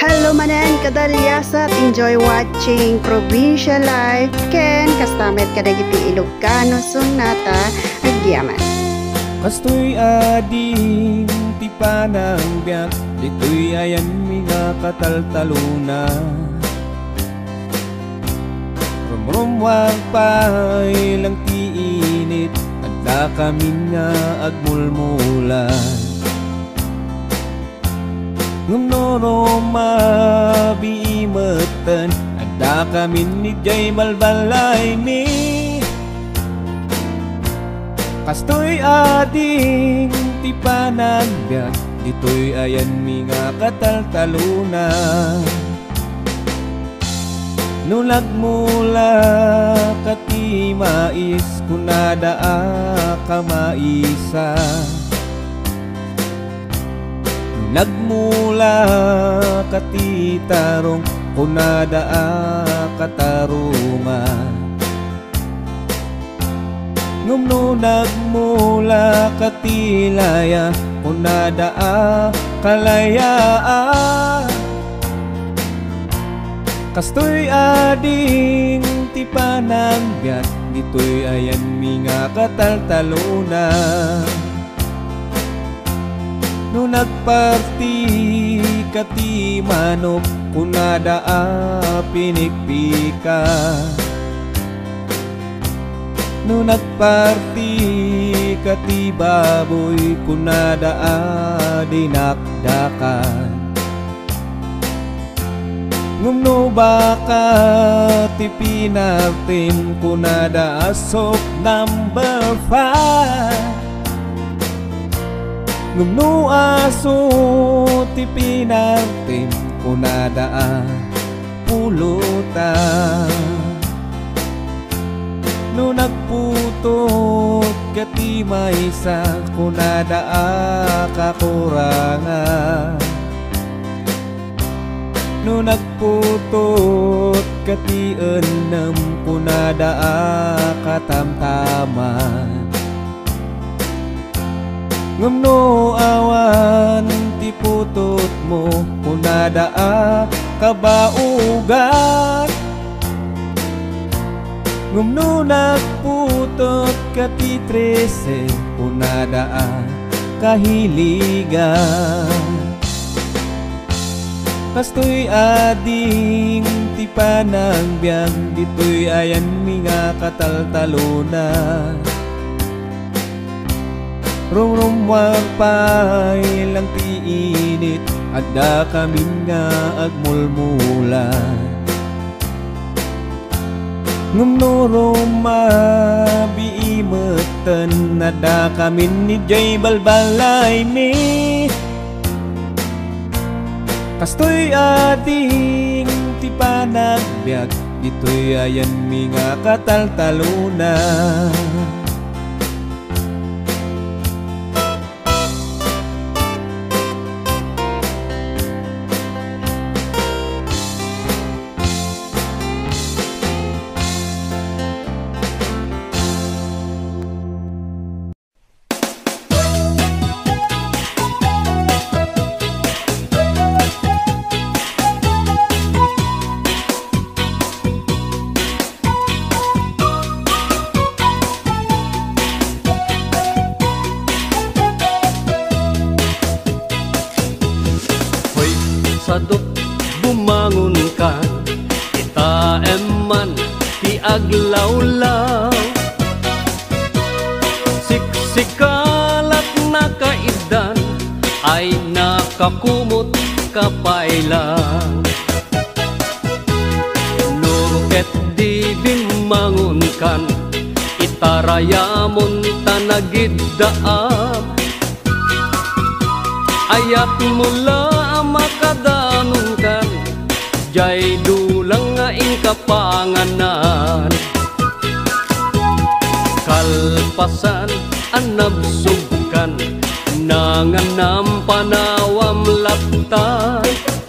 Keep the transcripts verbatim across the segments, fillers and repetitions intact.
Hello manan kadalyasat, enjoy watching Provincial Life ken kastamet kadagiti Ilocano sunata agyaman. Kastoy ading ti panang biyak, dito'y ayan mga kataltaluna. Rumrumwag pa'y lang ti init, adda kami nga agmulmulan. Ngumnoro mabiimatan, adda kami ni Jay balbalay mi. Kastoy ading ti panagbiag, dito'y ayan mi nga kataltaluna. Nulag mula kati mais, kunada ka maisa. Nagmula kati tarong, kunada katarungan. Ngumno nagmula katilaya, kunada kalayaan. Kastoy ading ti panagbiag, dito'y ayan mi nga kataltaluna. No nagparti kati manok, kunada pinikpika. No nagparti kati baboy, kunada dinakdakan. Ngumno baka ti pinartin, kunada asok number five. Ngumno aso ti pinartin, kunada pulutan. No nagputot kati maysa, kunada kakurangan. No nagputot kati enam, kunada katamtaman. Ngumno awan ti putot mo, kunada kabaugan. Ngumno nagputot kati trese, kunada kahiligan. Kastoy ading ti panagbiag, dito'y ayan mi nga kataltaluna. Rumrumwag pa'y lang ti init, adda kami nga agmulmulan. Ngumnoro mabiimatan, adda kami ni Jay balbalay mi. Kastoy ading ti panagbiag, dito'y ayan mi nga kataltaluna. Sadot bumangon ka, kita eman ti aglawlaw. Siksikalat na kaidan, ay nakakumot kapailan. Nuket di bimangon kan, itarayamon tanagiddaam. Ayat mula makadanong kan, jay dulang nga ingkapanganan. Kalpasan anabsugkan, nanganam panawam laptan.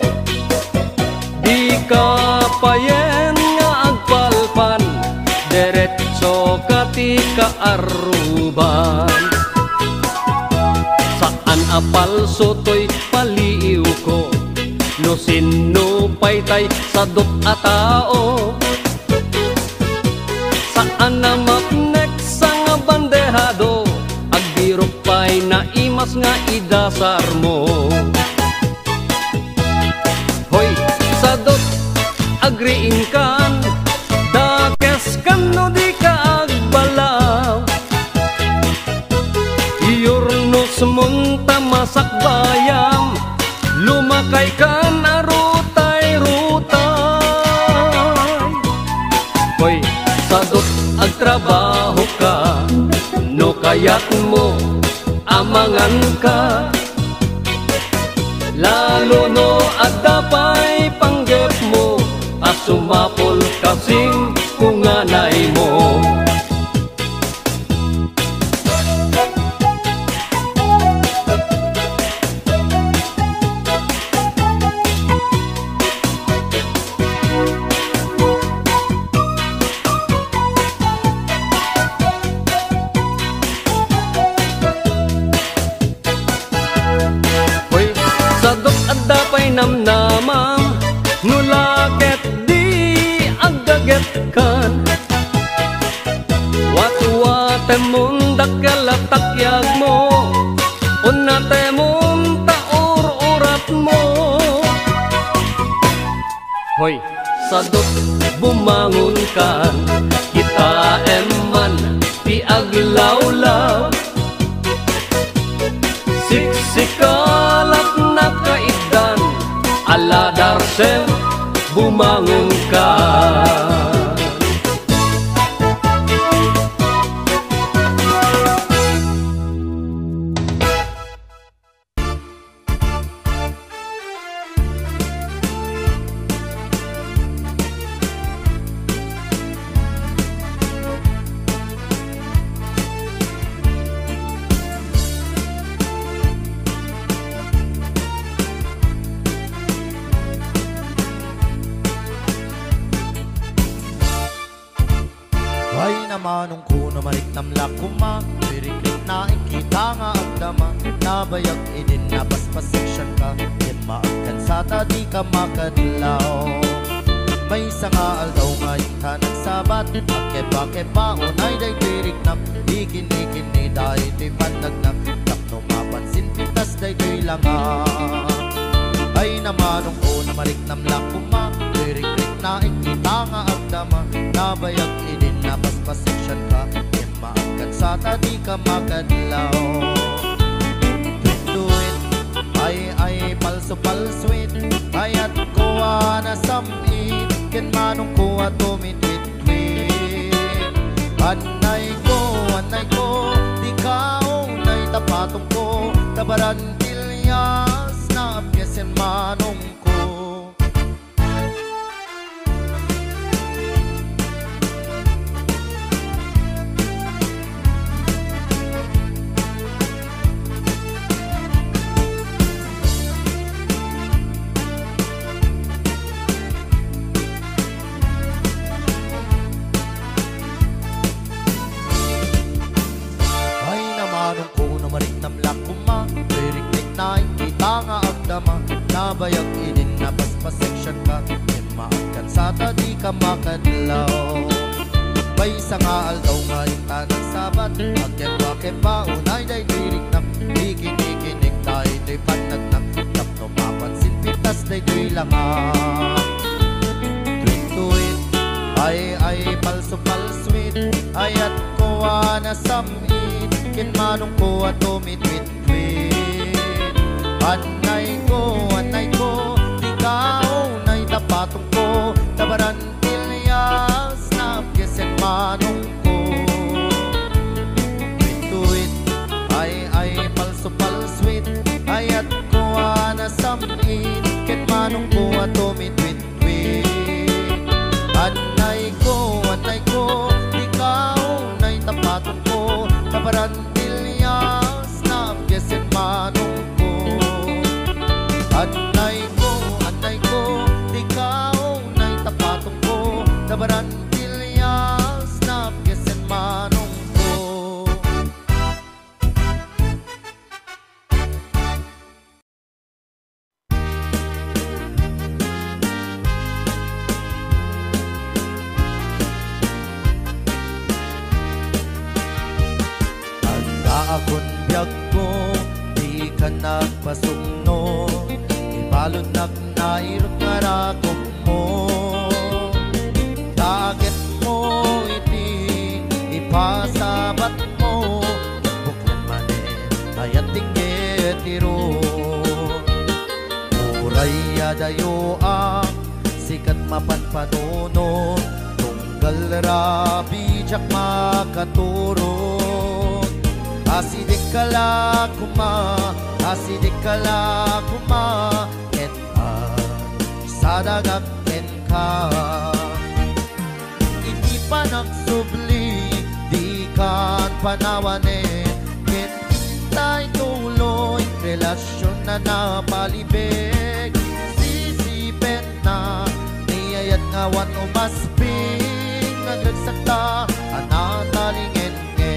Di kapayen nga agpalpan, deretso kati kaaruban. Saan apal soto'y paliw ko, no sino paytay sadot a tao. Saan na mapnek sa nga bandehado, agbiro pay na imas nga idasar mo. Hoy, sadot agriin kan, dakes kan no di ka agbalaw. Iyornos munta masak bayam, lumakay kan arutay-rutay. Hoy, sadot agtrabaho ka, no kayat mo amangan ka. Lalo no adapay panggep mo, asumapol kasing kunganay mo. Namnamang nulaket di agdaget kan, watu-wate mundak kalatakyag mo, unate munta ur-urat mo. Hoy, sadot bumangon kan, kita eman ti aglawlaw. Siksikalat na kaidan, ala darsem bumangon ka. Manong ko na maliknam lakuma, piriklik na ikita nga agdama, nabayag idin na paspaseksyon ka, yan maagkan sa tadi ka makadlaw. May sanga aldaw nga yung tanang sabat, akepa-kepa unay day piriknam, ikin-ikin ni dahi di pandagnam, takno mapansin pitas day day langa. Ay namanong ko na maliknam lakuma, piriklik na ikita nga agdama, nabayag idin na paspaseksyon ka, yan maagkan sa tadi ka makadlaw. Tuwid, ay ay palso palswit, ayat kuha na samit, ken manong kuha tumitwit-twit. Anay ko, anay ko, di ka unay tapatong ko, tabaran tilyas na apyesen manong ko. Nabayag idin na paspaseksyon ka, yan maagkan sa tadi ka makadlaw. May sanga aldaw nga yung tanang sabat, agkepa-kepa unay day diriknam, ikin-ikinig tayo day panagnam, tapno mapansin pitas day day langa. Tuwid-tuwid, ay ay palso-palswit, ayat kuha na samit, kin manong kuha tumitwit-twit. Anay ko, anay ko, di ka unay tapatong ko, tabaran tilyas na pyesen manong ko. Tuwid-tuwid, ay ay palso-palswit, ayat kuha na samit, ken manong kuha tumitwit-twit. Anay ko, anay ko, di ka unay tapatong ko, tabaran tilyas na pyesen manong ko. Anay ko, anay ko, di ka unay tapatong ko, tabaran tilyas na pyesen manong ko. Malunag na irot nga rakop mo, dagat mo iti ipasabat mo, buklan manin ayat tinggit iro. Uray adayo ang sikat mapanpanuno, tunggal rabi jak makaturot. Asidik kala kuma, asidik kala kuma, et an sadagaken ka. Hindi pa nagsubli, di kan panawane, ket tay tuloy, relasyon na napalibig. Sisipet na, niyayat ngawan umasping, naglagsakta, anatalingen nge.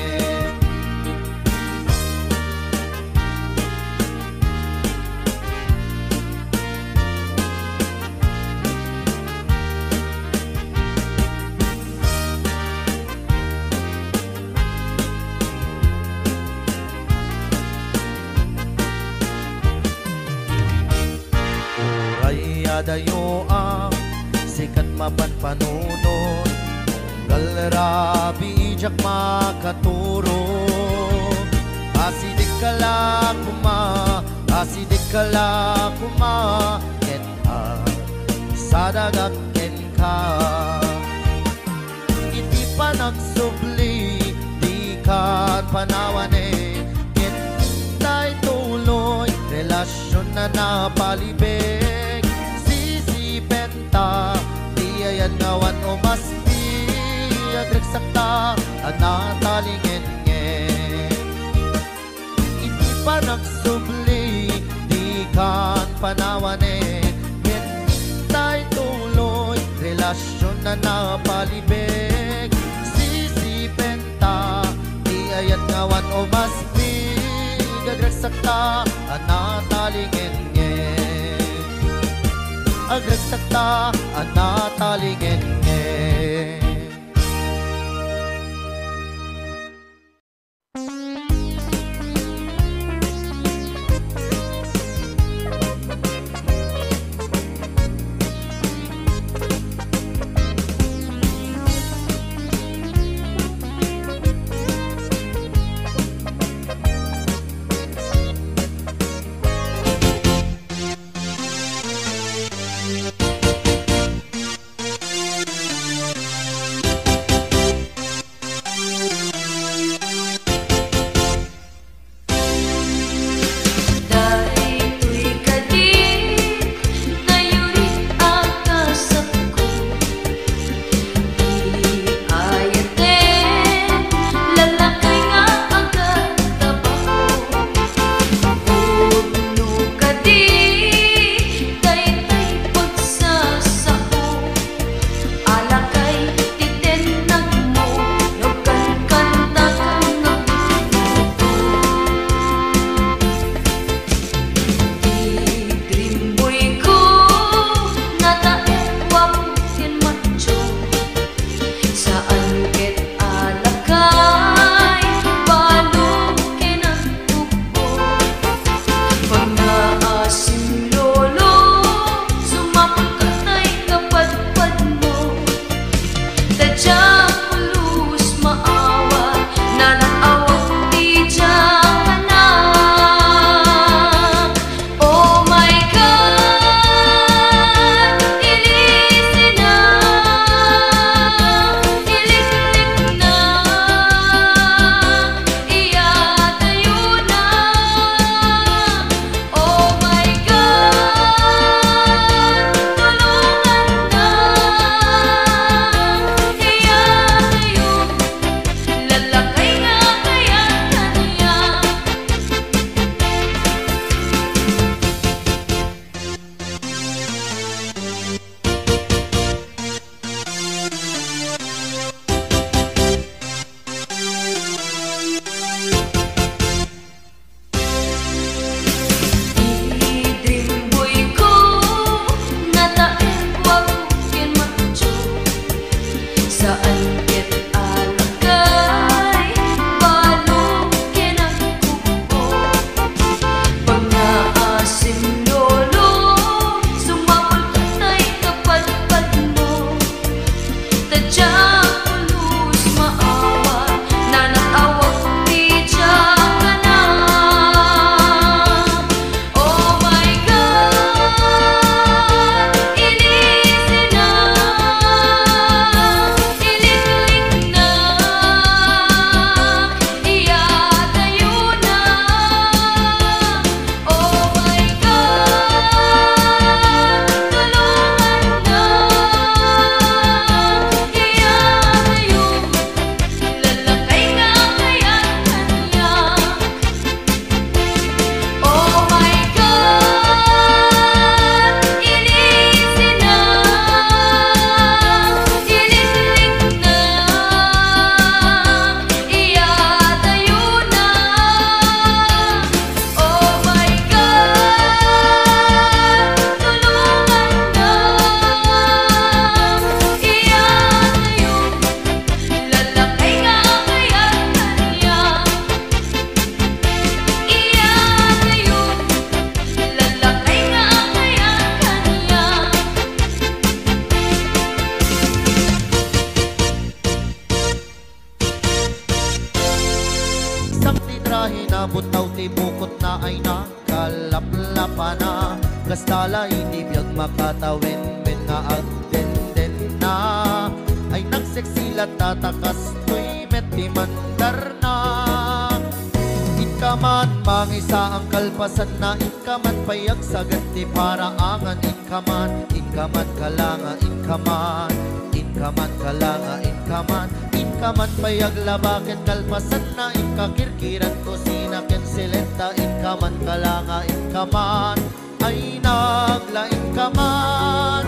Dayo ang sikat mapanpanunon, tunggal rabi jak makaturot. Asidik kala kuma, asidik kala kuma, ket an sadagaken ka. Iti pa nagsubli, di kan panawane, ket tay tuloy, relasyon na napalibig. Diayan ngawan o maspi, agregsakta, anatalingen nge. Iti pa nagsubli, di kan panawane, ket tay tuloy, relasyon na napalibig. Sisipenta, diayan ngawan o maspi, agregsakta, anatalingen nge. Agregsakta, anatalingen nge. Basta hindi biyag makatawin men nga agden-den na ay nagseksila tatakas to'y meti mandar na. Inkaman mangisa ang kalpasan na inkaman payag sa ganti para angan inkaman inkaman kalanga inkaman inkaman kalanga inkaman inkaman payag labaken kalpasan na inkakirkiran kusina ken silenta inkaman kalanga inkaman ay naglain kaman.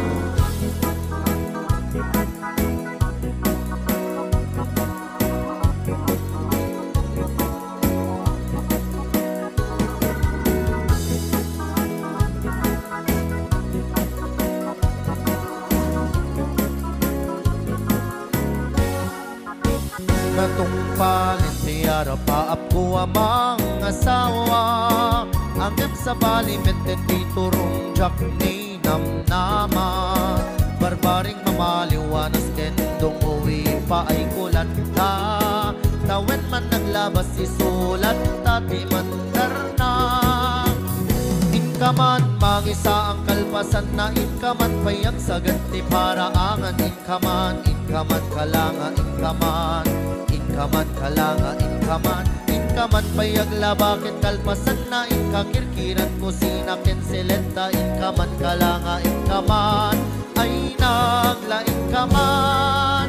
Katong palintiyara paap ko amang asawa hanggang sa balimet din dito rong jak ni namnama barbaring mamaliwanas kendong uwi pa ay kulanta tawen man naglabas isulat tati mandar na. Inkaman magisa ang kalpasan na inkaman payag sa ganti para angan inkaman inkaman kalanga inkaman inkaman kalanga inkaman inkaman payag labaken kalpasan na inkakirkiran kusina ken silenta inkaman kalanga inkaman ay naglain kaman.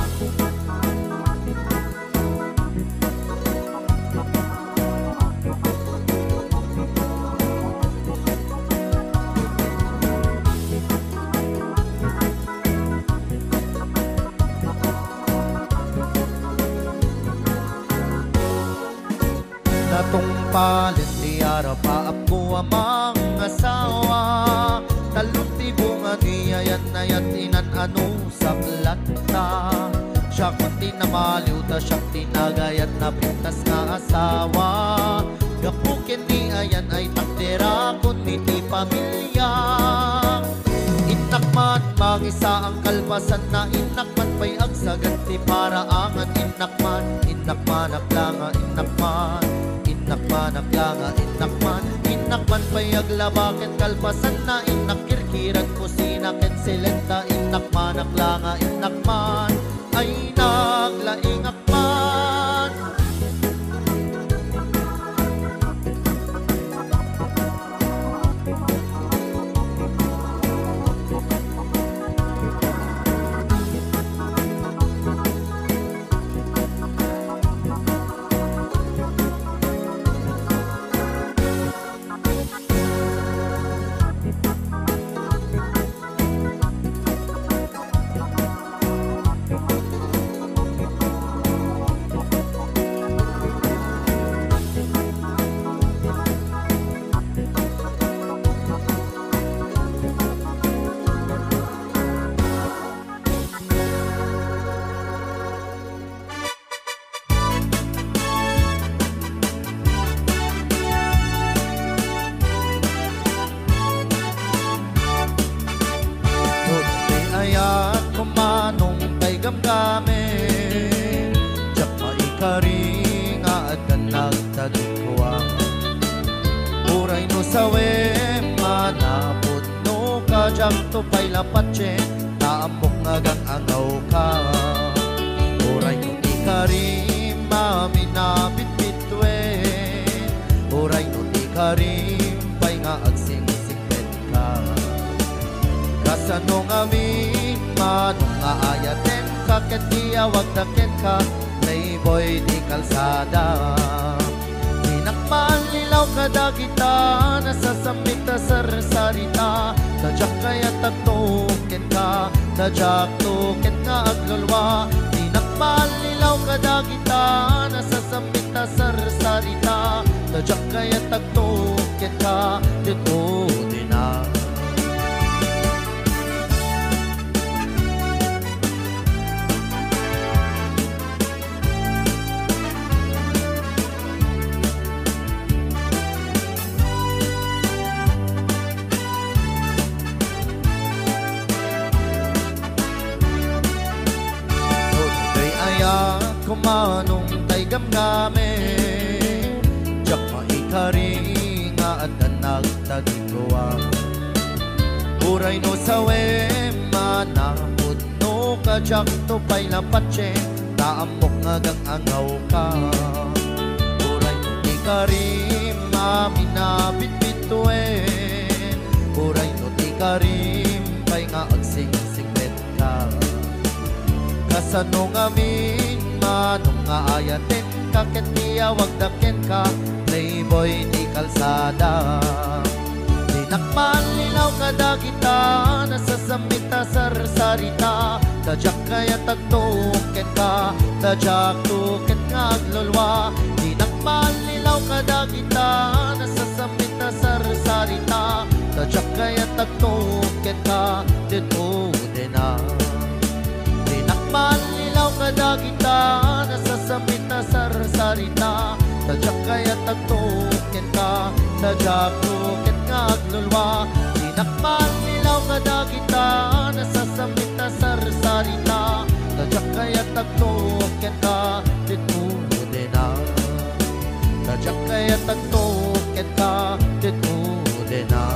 Natong palintiyara paap ko amang asawa talunti bunga niyayan nayat inan ano saklat na siya kundi na maliw ta siya tinagayat na pintas nga asawa gapukin ni ayan ay takdera kundi ti pamilya. Inakman magisa ang kalpasan na inakman pa'y agsaganti para angan inakman inakman aklanga inakman inakman aklanga inakman inakman pa'y aglabaken kalpasan na inakirkiran kusina ken silenta inakman aklanga inakman ay naglaing akman. Kumanong tay gamgamin jak maikari nga adan nagtagikuang uray no sawe manapod no kajak to pay lapatse taamok ngagang angaw ka uray no ikari maminabit bitwen uray no ikari pay nga agsingsingpet ka kasano nga min manong nga ayaten ka ket tiyawag daket ka playboy di kalsada tinakman lilaw kadagita nasasamit ta sarsarita tadyak kaya tagtuken ka tadyak tuken nga aglulwa tinakman lilaw kadagita nasasamit ta sarsarita tadyak kaya tagtuken ka dito din na. Kumanong tay gamgamin jak maikari nga adan nagtagikuang Uray no sawem manapod no kajak to pay lapatse taamok ngagang angaw ka. Uray no ti karim aminabit bituin. Uray no ti karim pay nga agsing-singlet ka. Kasano ngamin manong nga ayatin ka ket tiyawag daken ka playboy di kalsada. Dinakman lilaw kada kita nasasamita sarsarita tajak kaya tagtuken ka tajak tuken nga aglulwa. Dinakman lilaw kada kita nasasamita sarsarita tajak kaya tagtuken ka dito dena. Dinakman lilaw kada kita nasasamita sarsarita tajak kaya tagtuken ka tajak tuken nga aglulwa. Dinakman lilaw kada kita nasasamita sarsarita tajak kaya tagtuken ka dito dena. Tajak kaya tagtuken ka dito dena.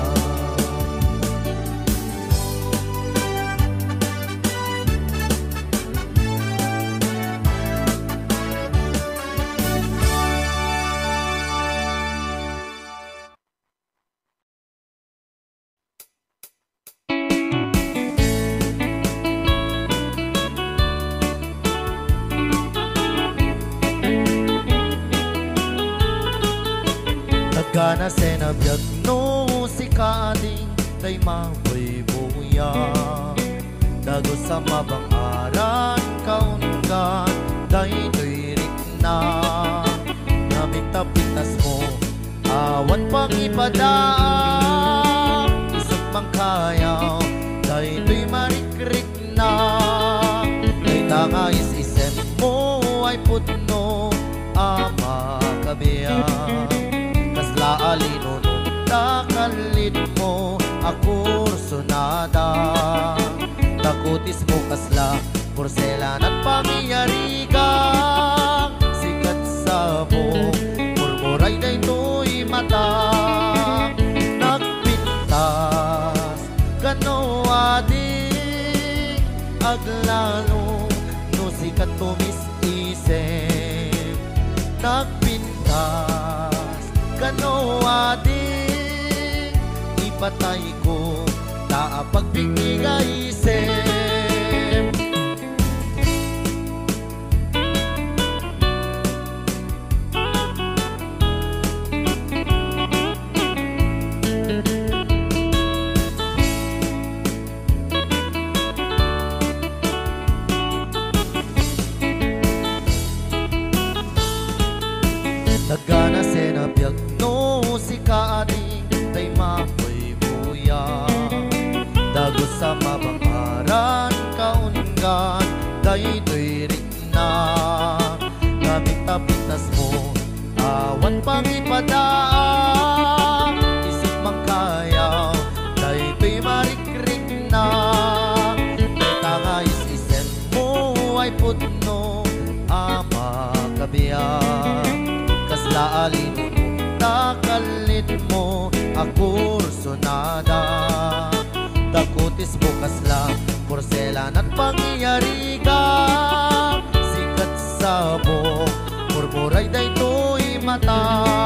Kana senabiyag no si kading tay maboy buya dago sa mabang aran kaungan day tuirik na namitapitas mo awan pang ipadaan isip mang kayaw day tuy marikrik na day tangais isem mo ay putno ama kabiyang laalino no takalit mo akurso nada takutis mo kasla porselan at pamiyarigang sikat sa bong murmuray na ito'y mata nagpintas kano ading aglalo no sikat tumis-isip nagpintas kano ading ipatay ko naapagbigay isip. Nagana senabiyag no si kaading tay mapoy buya dago sa mabangaran kaungan day tuirik na namitapitas mo awan pang ipadaan isip mang kayaw day tuy marikrik na day tangais isip mo ay putno ama kabiyang laalino no takalit mo akurso nada takutis mo kasla porselan at pangiyarigang sikat sa bong murmuray da ito'y mata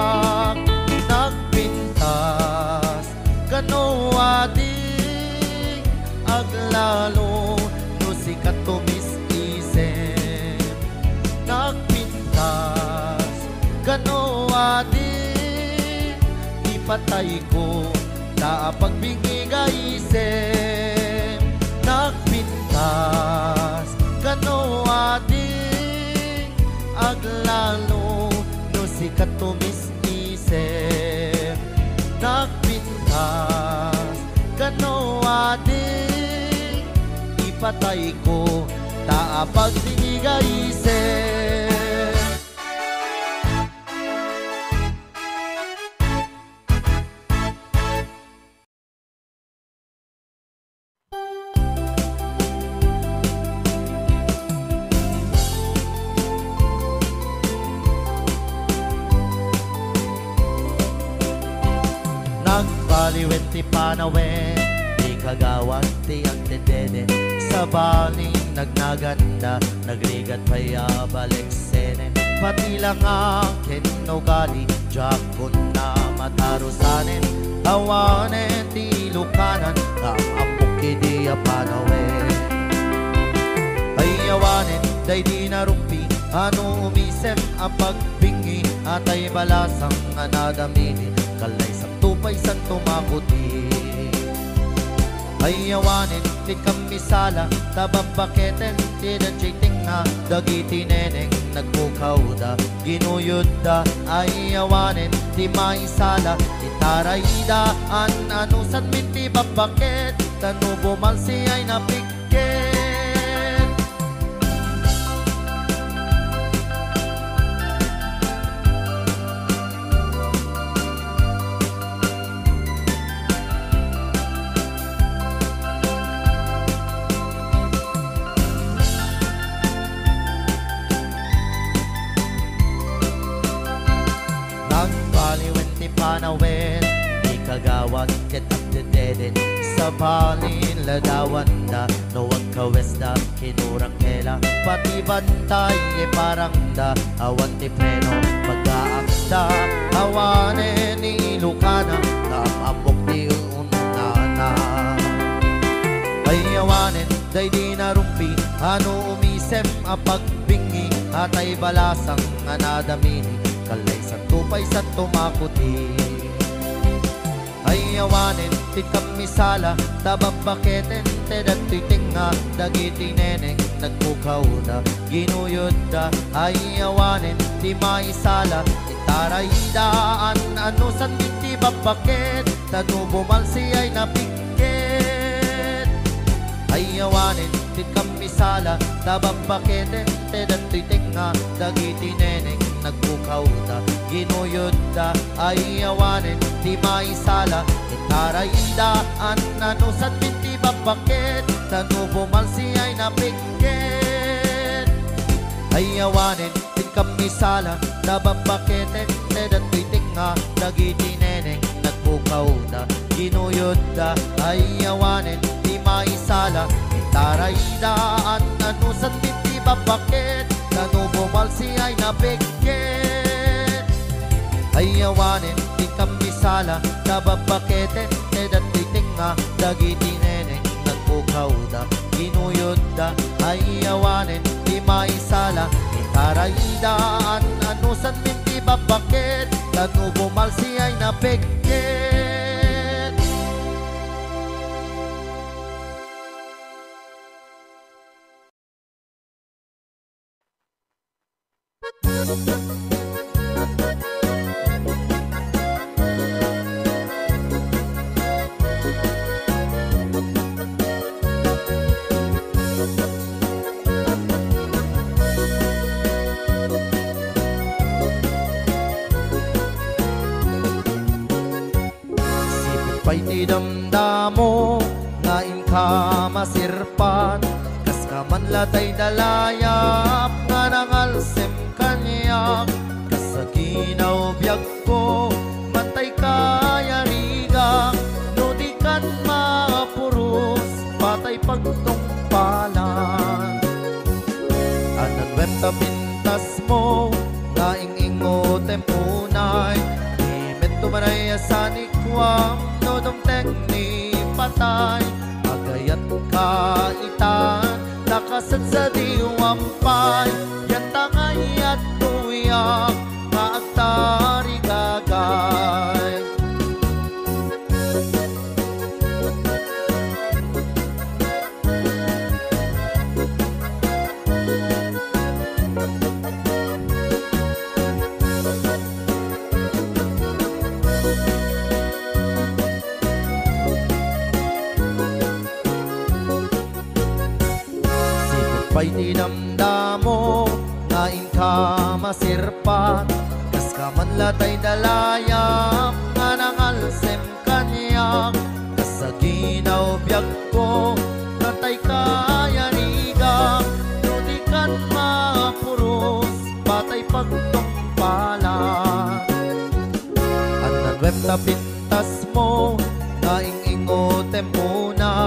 nagpintas kano ading aglalo no sikat tumis-isip nagpintas kano ading ipatay ko naapagbigay isip nagpintas kano ading aglalo no sikat tumis-isip nagpintas kano ading ipatay ko naapagbigay isip. Nagbaliwen ti panawen di kagawad ti ang dedede sa baling nagnaganda nagrigat paya balik senen pati lang ang kinugali jakon na matarusanen awanen ti lukanan ang amok di apanawen ayawanen day di narumpi ano umisem ang pagbingi atay balasang anadamini kalay sa tupay sa tumakuti ayawanin ti kamisala tababaketen ti dachiting na dagiti neneng nagpukawda ginuyod da ayawanin ti maisala ti tarayda an anusan min ti babaket tanu bumalsi ay napikket panawin di kagawad ket abdededen sa balin ladawan da no wag kawesda kinurang kela pati bantay e parang da awan ti preno pag-aakda awanen ni lukana namamok ti unana ayawanen day di narumpi ano umisem a pagbingi atay balasang anadamini kalay sa tupay sa tumakuti ayawanen ti kamisala tababaketen te dati tinga dagiti neneng nagpukawda ginuyod da ayawanen ti maisala ti taraydaan anusan ti babaket tanu bumalsi ay napikket ayawanen ti kamisala tababaketen te dati tinga dagiti neneng nagpukawda ginuyod da ayawanen ti maisala ti taraydaan anusan ti babaket tanu bumalsi ay napikket ayawanen ti kamisala nababaketen te dati tinga dagiti neneng nagpukawda ginuyod da ayawanen ti maisala ti taraydaan anusan ti babaket tanu bumalsi ay napikket ayawanen ti kamisala nababaketen te dati tinga dagiti neneng nagpukawda ginuyod da ayawanen ti maisala ti taraydaan anusan ti babaket tanu bumalsi ay napikket pay ti damdamo nga inka masirpan kas ka man latay dalayap nga nangalsem kanyak kas sa ginaw biyag ko matay kayarigang no di kan mapuros patay pagtungpalan anan webta pintas mo nga ing-ingo tempunay imet tumanay asanikwam nodong tekni patay agayat kaitan nakasad sa diwampay yan tangay at tuyak maagtari gagay pay ti damdamo nga inka masirpan kas ka man latay dalayap nga nangalsem kanyak kas sa ginaw biyag ko natay kayanigang no di kan mapuros patay pagtungpalan anan web na pintas mo nga ing-ingo tempunay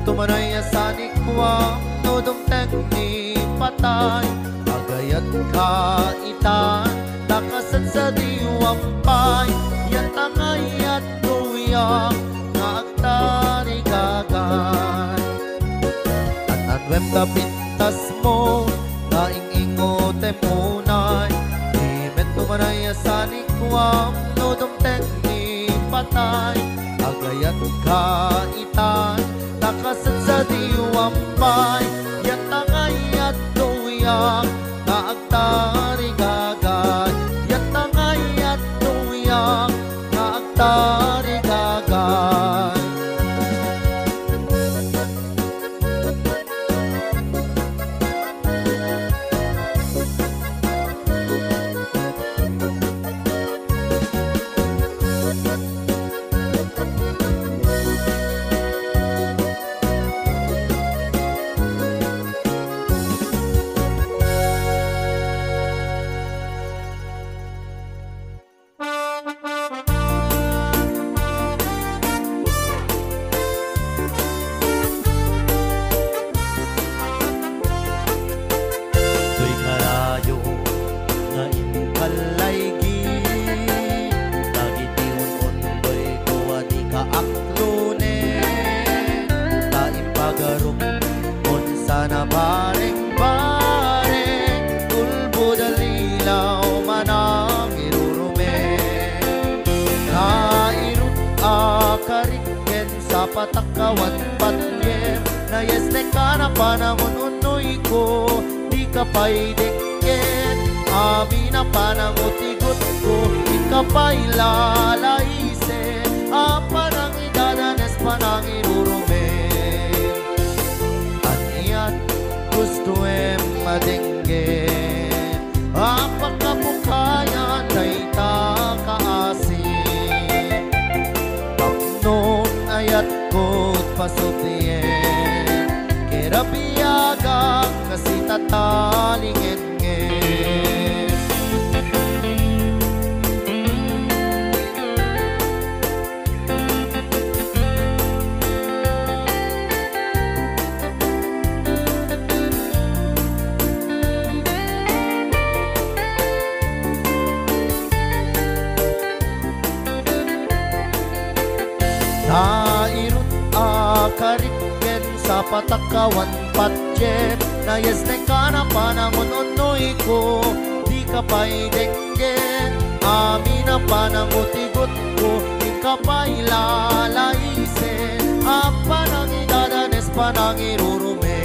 tumanay asanik kwa nodong tekni patay agayat kaitan takasan sa diwang pay yan tangay at tuyak na agtari gagay at anwem na pintas mo na ingingote munay imet tumanay asanik kwa nodong tekni patay agayat kaitan takasan sa diwang pay yan tangay at tuyak na agtari gagay yan tangay at tuyak na agtari gagay patakawan patye na yes ne kana panangon unoy ko di ka pa'y dikit amin na panangotigot ko di ka pa'y lalaise apanang idadanes panang irurume aniat gusto em madinggit apakapukayan day takaasin tapnon ayat kot pasupien kera biyagang kasi tatalingin ngin nairut akariken sa patakawan patjet na yes ne kana panangon unoy ko di ka pa'y denggen amin na panangutigot ko di ka pa'y lalaisen apanang idadanes panang irurume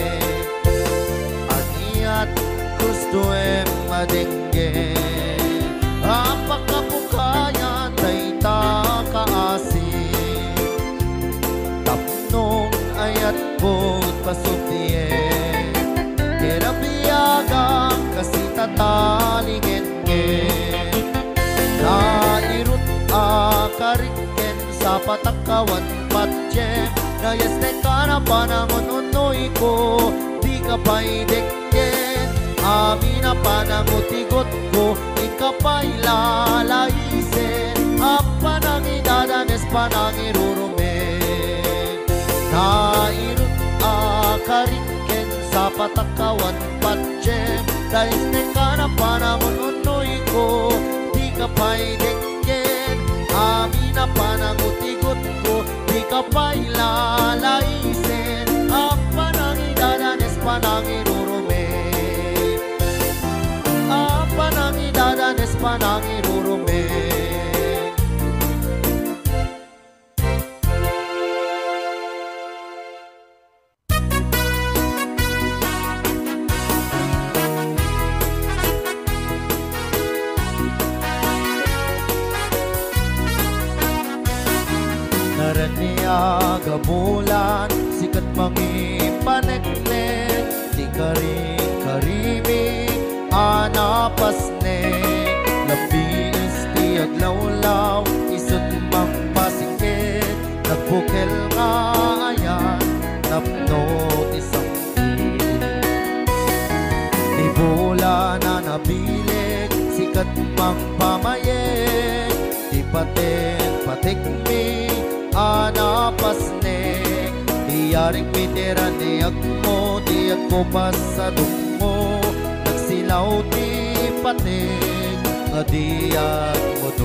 aniat gusto em madenggen apakapukayan day takaasin tapnong ayat ko't pasuptien kera biyagang kasi tatalingin ngin nairut akariken sa patakawan patjem na yes ne kana panangon unoy ko di ka pa'y dikkin amin na panangutigot ko di ka pa'y lalaisen apanang idadanes panang irurume nairut akariken sa patakawan patjem dahil ne kana panangon unoy ko di ka pa'y dikkin amin na panangutigot ko di ka pa'y lalaisen apanang idadanes panang irurume apanang idadanes panang irurume naraniaga bulan sikat mangipaneknek di karing karimi anapasnek labis di aglawlaw isut mang pasikit nagbukel nga ayan napnot isang di bulan na nabilik sikat mang pamayek di paten patikmi anapasnek di Iyaring pitiran ni agmo, di ako pasadong mo. Nagsilaw ti pating, nga di agmo do.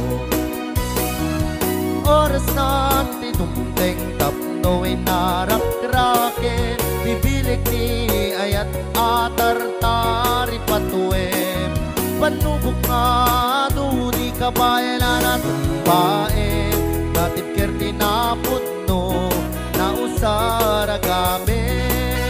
Oras na tinumteng tapno inarap kraken, bibilik ni ayat atar-tari patuem. Panubok nga di kabayanan at baen, natip kerti na putno na usara gamin.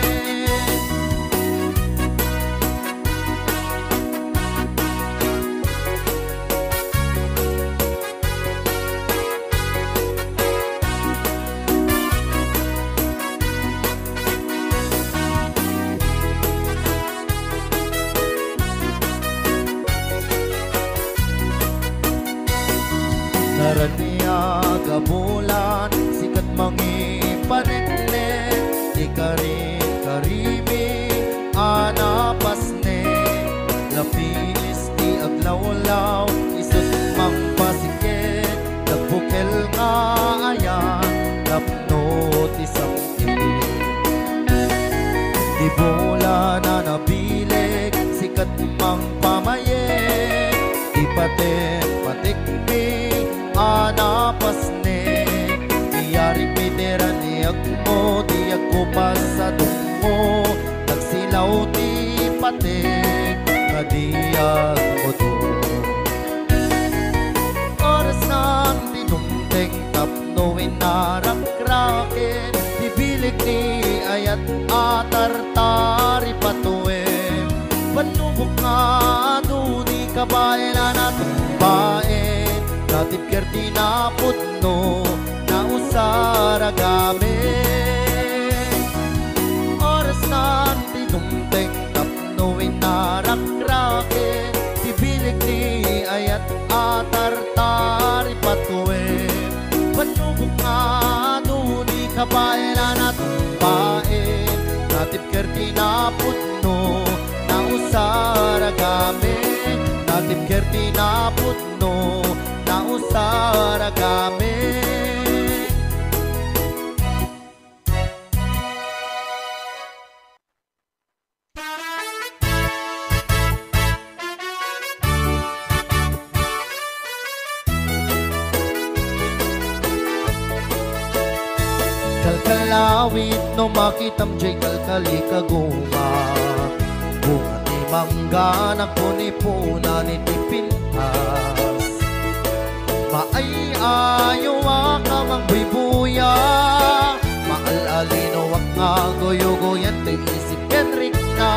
Naraniya gabulan, sikat mangi panitlen, di ka rin karimi, anapas ne. Lapinis di aglawlaw, isot mang pasikit, nagbukel nga ayan, napnot isang ilit. Di bola na nabilig, sikat mang pamayet, di paten patikmi, anapas ne. Iyari pitiran ni agmo, di ako pasadong mo. Nagsilaw ti patik, nga di agmo do. Oras nang tinumteng tapno inarap kraken, bibilik ni ayat atar-tari patuem. Panubok nga di kabayanan at baen, natip kerti na putno na usara gamin. Oras na tinumteng tapno inarak kraken, bibilik ni ayat atar-tari patuem. Panubok nga di kabayanan at baen, natip kerti na putno na usara gamin. Natip kerti na putno na usara gamin. Kalkalawit no makitam jay kalkali kaguma, bunga ni mangga na kunipuna ni tipintas. Maay ayo ka mang buibuya, maalalino wak nga goyo-goyan ti isip Henrik na.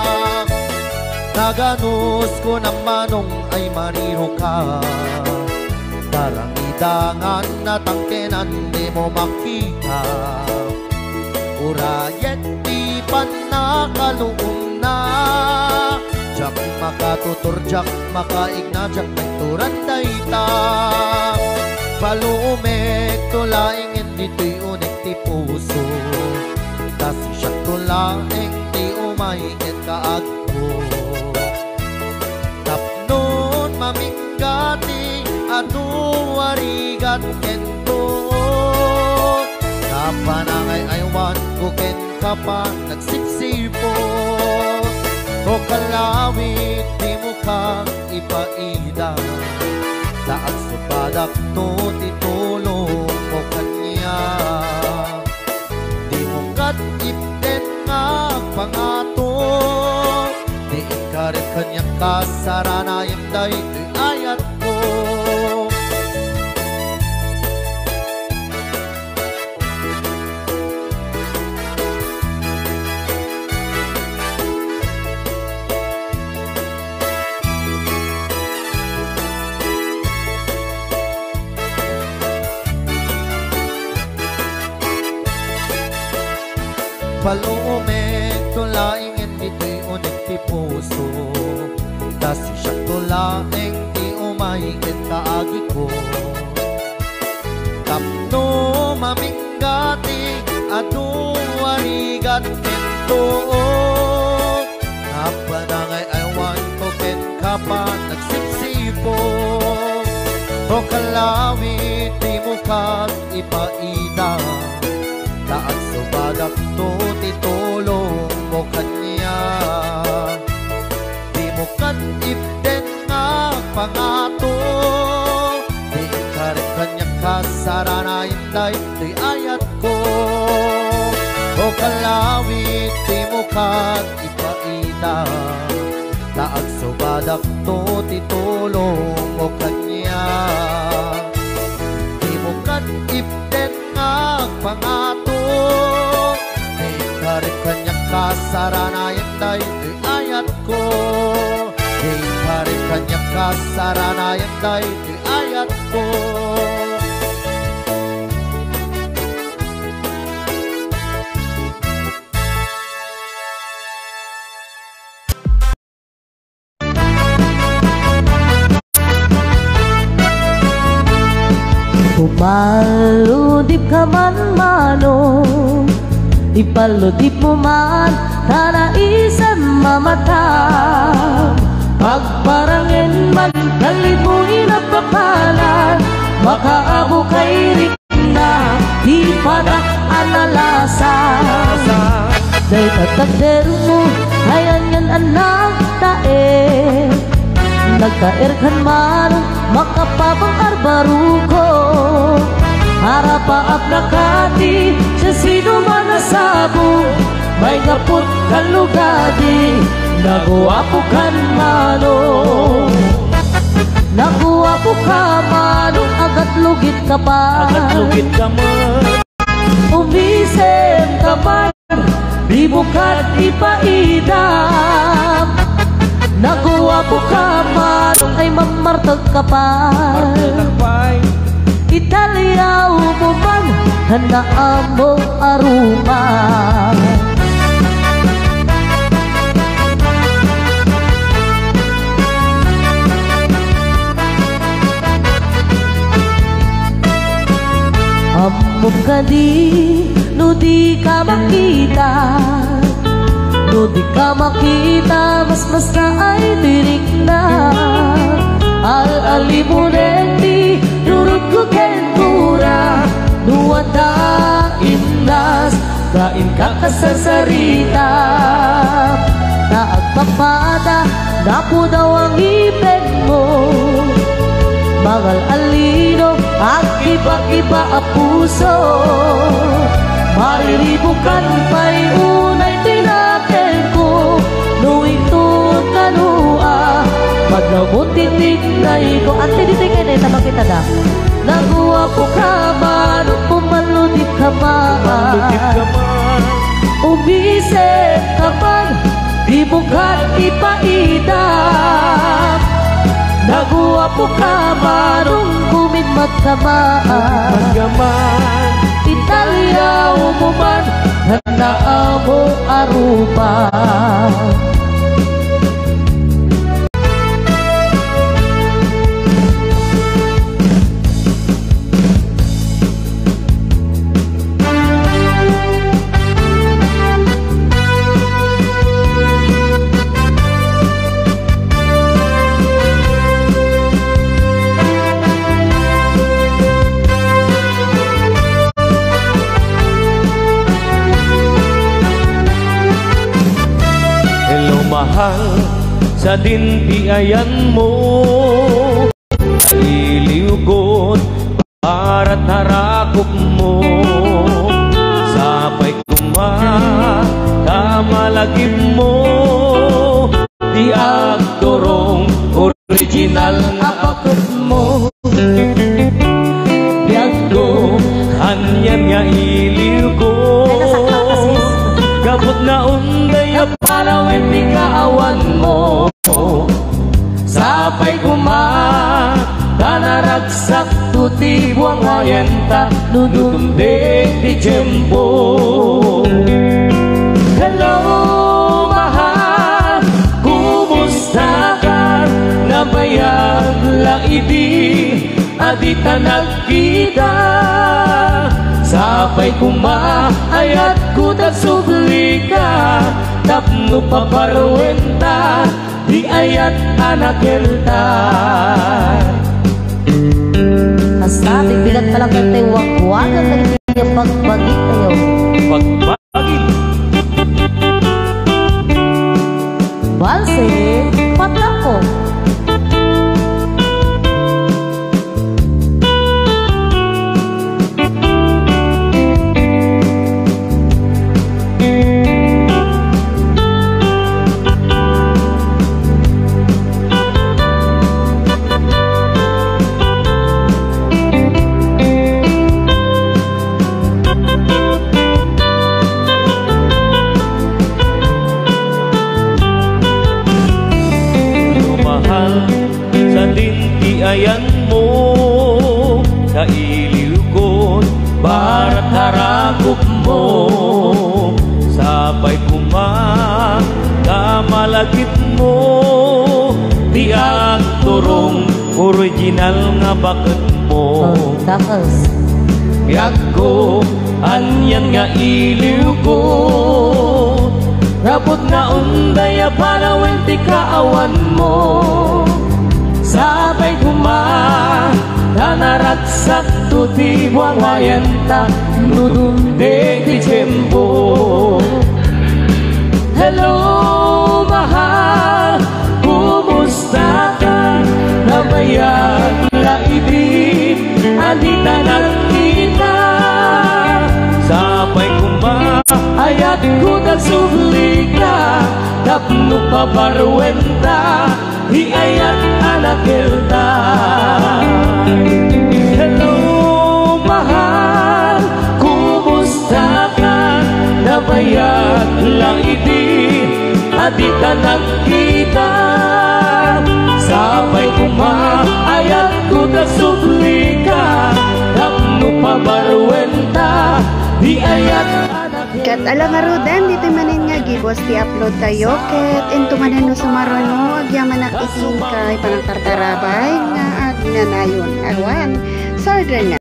Naganus ko ng manong ay mariro ka, darangidangan na tangkenan di mo makita. Urayet di pa nakaluong na, jak makatutur, jak makaigna, jak nagturan dayta. Palumek tulaing dito'y unik ti puso, kasi siya tulaing ti umaingit kaagpo. Tapnon maminggati adu warigat kento, kapanangay aywan ko ken kapa nagsipsipo. O kalawit di mo kang ipaida, taag supadak to titulong mo kanya. Di mo kat ipten nga pangato, di ikarit kanyang kasarana yung dahi ayat ko. Palumek tulaing dito'y unik ti puso, kasi siya tulaing ti umaingit kaagi ko. Tapno maminggati adu warigat kento, kapanangay aywan ko ken kapa nagsipsipo. O kalawit di mo kag ipaida, taag o kalawit di mo kat ipaita taag subadak to titulong mo kanya di mo kat ipten nga pangato di karit kanya kasaranayan day di ayat ko di karit kanya kasaranayan day di ayat ko. Umaludip ka man mano, ipaludip mo man tanaisan mamata. Pagparangin man kalit mo inapapalan, makaabo kay rik na di padak analasa. Day tatagder mo hayan yan anak tae, nagtaer kan man makapabang arbaruko. Harapaap na kati sa sino man nasabo, may gapot kalugadi naguwapo kan mano. Naguwapo ka mano, agat lugit ka pa, agat lugit ka man. Umisem ka man, di bukat ipaidam. Naguwapo ka mano, ay mamartag ka pa, Italiaw mo man, hanaan mo aruma. Amok ka di, no di ka makita. No di ka makita, mas mas na ay tirik na. Al-alimunenti, nurut ko kentura. Nuwada indas, kain ka kasasarita. Naagpapada, napo daw ang ipin mo. Mangal alino, at iba-iba ang puso. Mariribukan pa'y unay tinakel ko. Nuwintun kanua, pagnamuntitig na iko. At tinitigay na itamang kita na. Naguwa po ka man, pumaludip ka man. Umisip ka man, di mo ka ipaidam. Naguwa po ka man, buminmat ka man. Italiaw mo man, hanaan mo arupa. Mahal sa dintiayan mo, iliugot para tarakop mo. Sapay kuma kamalagip mo, di agtorong original nga akot mo. Biyagdo kanyan nga iliugot, gabot na unday na parawin di kaawan mo. Sapay kuma kanaragsak tuti buang ayenta, nudumdeg di tiyempo. Hello mahal, kumusta ka? Nabayag lang idi, adita nagkita. Sapay kuma ayat ku tak subli ka, tapno paparwenta di ayat anak kelta. Kasabi bilang palang kete wak-wagan lagi dia pagbagi tayo. Pagbagi. Balse patako. Dakels. Biag ko, anyan nga iliw ko. Rapot nga unday palawin ti kaawan mo. Sabay kuma, nanaragsak to ti buwangayan ta, nudunde ti tiyempo. Hello, mahal, kumusta ka? Nabayag la ibig, andita nagkita. Sabay kuma, ayat ko nagsubli ka, tapno pabarwenta, di ayat anakilta. Hello, mahal, kumusta ka? Nabayag lang ibig, andita nagkita. Sabay kuma, ayat ko nagsubli ka, tapno pabarwenta, di ayat anakilta. Kat alang arudan, dito manin nga gibos ti upload tayo. Ket into manin no sumarono, agyaman nak itingkay, panang tartarabay, nga ag nanayon. Awan, sorder na.